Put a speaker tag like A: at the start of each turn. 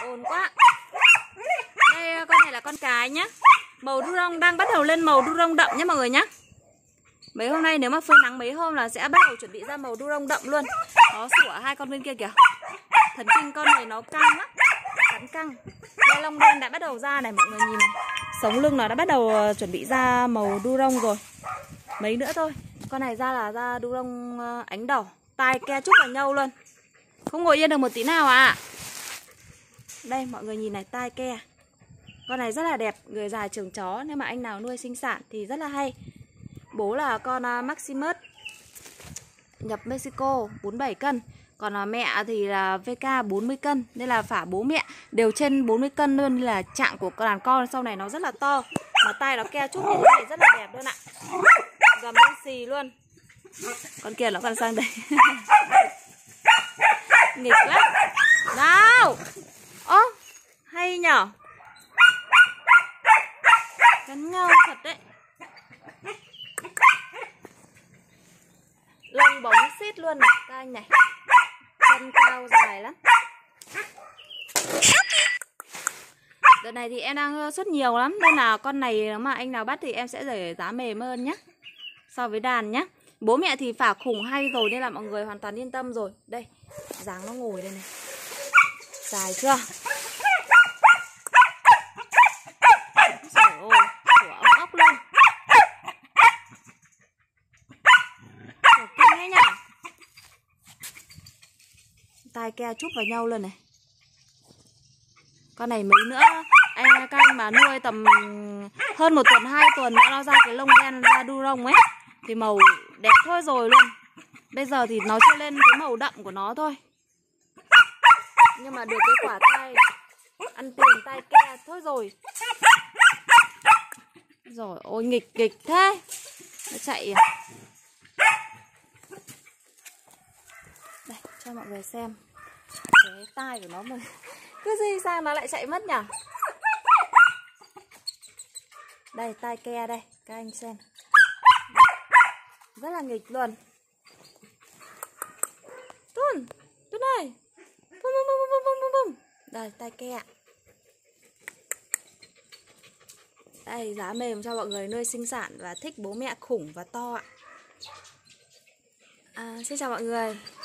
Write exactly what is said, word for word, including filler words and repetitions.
A: ồn quá. Đây con này là con cái nhá. Màu đu rong đang bắt đầu lên màu đu rong đậm nhé mọi người nhá. Mấy hôm nay nếu mà phơi nắng mấy hôm là sẽ bắt đầu chuẩn bị ra màu đu rong đậm luôn. Nó sủa hai con bên kia kìa. Thần kinh con này nó căng lắm, cắn căng. Đây lông đen đã bắt đầu ra này mọi người nhìn này. Sống lưng nó đã bắt đầu chuẩn bị ra màu đu rong rồi. Mấy nữa thôi. Con này ra là ra đu rong ánh đỏ. Tai ke chúc vào nhau luôn. Không ngồi yên được một tí nào à. Đây mọi người nhìn này, tai ke. Con này rất là đẹp, người già trường chó. Nếu mà anh nào nuôi sinh sản thì rất là hay. Bố là con Maximus, nhập Mexico, bốn mươi bảy cân. Còn mẹ thì là vê ca bốn mươi cân. Nên là phả bố mẹ đều trên bốn mươi cân luôn. Nên là trạng của đàn con sau này nó rất là to. Mà tai nó ke chúc như thế này rất là đẹp luôn ạ. Gầm đen xì luôn. Con kia nó còn sang đây. Nghịch lắm. Nào. Ố, hay nhở. Cắn ngao thật đấy. Lông bóng xít luôn này, các anh này. Chân cao dài lắm. Đợt này thì em đang xuất nhiều lắm. Nên là con này nếu mà anh nào bắt thì em sẽ để giá mềm hơn nhé, so với đàn nhé. Bố mẹ thì phả khủng hay rồi nên là mọi người hoàn toàn yên tâm rồi. Đây, dáng nó ngồi đây này. Dài chưa? Trời ơi, của ông ốc luôn. Của kinh ấy nhỉ. Tai ke chúc vào nhau luôn này. Con này mấy nữa anh các anh mà nuôi tầm hơn một tuần, hai tuần nữa nó ra cái lông đen, ra đu rong ấy thì màu đẹp thôi rồi luôn. Bây giờ thì nó chưa lên cái màu đậm của nó thôi. Nhưng mà được cái quả tai ăn tiền tai ke thôi rồi. Rồi ôi nghịch nghịch thế. Nó chạy à. Đây cho mọi người xem cái tai của nó mà cứ gì sao nó lại chạy mất nhỉ. Đây tai ke đây các anh xem. Rất là nghịch luôn. Tun, Tun ơi. Bum bum bum bum bum bum. Đây tai ke. Đây giá mềm cho mọi người nuôi sinh sản và thích bố mẹ khủng và to ạ. À, xin chào mọi người.